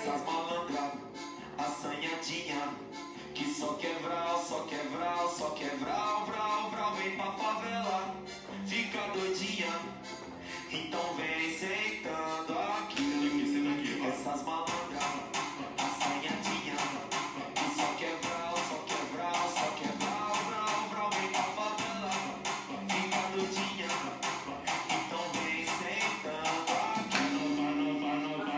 Essas malandras, assanhadinha, que só quebral, só quebral, só quebral, vral, vral, vem pra favela, fica doidinha, então vem sentando aqui. Essas malandras, assanhadinha, que só quebral, só quebral, só quebral, vral, vral, vem pra favela, fica doidinha, então vem sentando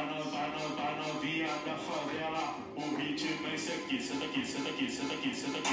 aqui. Novinha da favela, o ritmo é esse aqui, senta aqui, senta aqui, senta aqui, senta aqui.